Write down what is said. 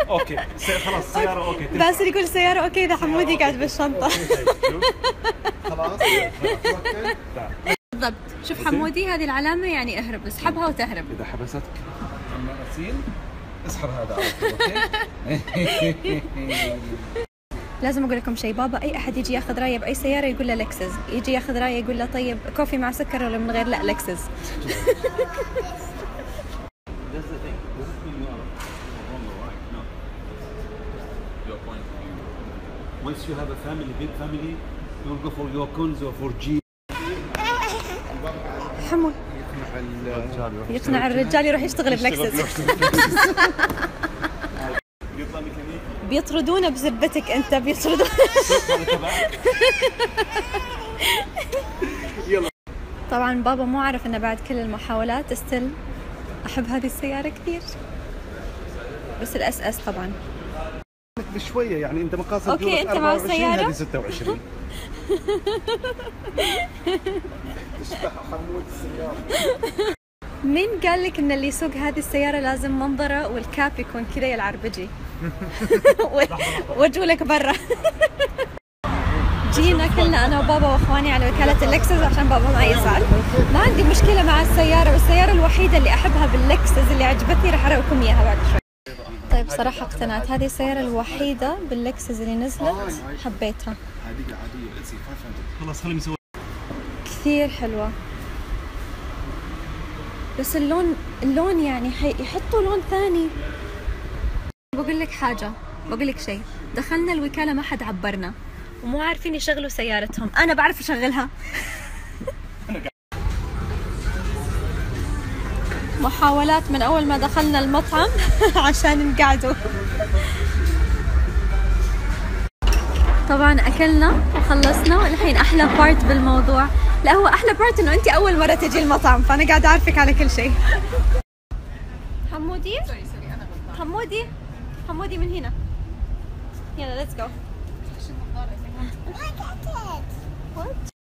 اوكي خلاص السيارة اوكي. باسل يقول السيارة اوكي اذا حمودي قاعد بالشنطة. خلاص بالضبط. شوف حمودي هذه العلامة يعني اهرب، اسحبها وتهرب. اذا حبستك المغسيل اسحب هذا على طول. اوكي. لازم اقول لكم شيء، بابا اي احد يجي ياخذ رايه باي سياره يقول له لكسس، يجي ياخذ رايه يقول له طيب كوفي مع سكر ولا من غير؟ لا لكسس. Once you have a family, big family, you will go for your cons or for G. حمو يقنع الرجال يروح يشتغل بلكسس. بيطردونا بزبتك انت، بيطردونا. طبعا بابا مو عارف انه بعد كل المحاولات استل احب هذه السيارة كثير، بس الاس اس طبعا بشوية يعني انت مقاصد اوكي. انت مع السيارة؟ هذه 26. تشبه حمود السيارة. مين قال لك ان اللي يسوق هذه السيارة لازم منظره والكاب يكون كذا يا العربجي؟ وجهولك برا. جينا كلنا انا وبابا واخواني على وكالة اللكسس عشان بابا ما يزعل. ما عندي مشكلة مع السيارة، والسيارة الوحيدة اللي احبها باللكسس اللي عجبتني راح اراويكم اياها بعد شوي. طيب صراحة اقتنعت، هذه السيارة الوحيدة باللكسس اللي نزلت حبيتها. عادية خلاص خلينا نسوي. كثير حلوة، بس اللون يعني يحطوا لون ثاني. بقول لك حاجة، بقول لك شيء، دخلنا الوكالة ما حد عبرنا ومو عارفين يشغلوا سيارتهم. أنا بعرف أشغلها. محاولات من أول ما دخلنا المطعم عشان نقعدوا. طبعا أكلنا وخلصنا، والحين أحلى بارت بالموضوع، لا هو أحلى بارت إنه أنت أول مرة تجي المطعم، فأنا قاعدة أعرفك على كل شيء. حمودي حمودي حمودي من هنا، يلا ليتس جو.